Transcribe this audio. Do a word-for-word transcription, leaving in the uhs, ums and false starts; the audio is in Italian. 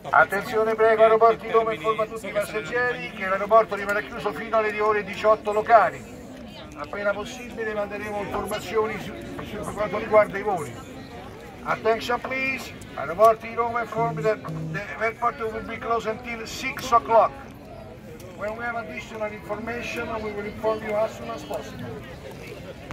Attenzione prego, aeroporto di Roma informa tutti i passeggeri che l'aeroporto rimarrà chiuso fino alle ore diciotto locali. Appena possibile manderemo informazioni su, su per quanto riguarda i voli. Attention please, aeroporto di Roma informa that the airport will be closed until six o'clock. When we have additional information we will inform you as soon as possible.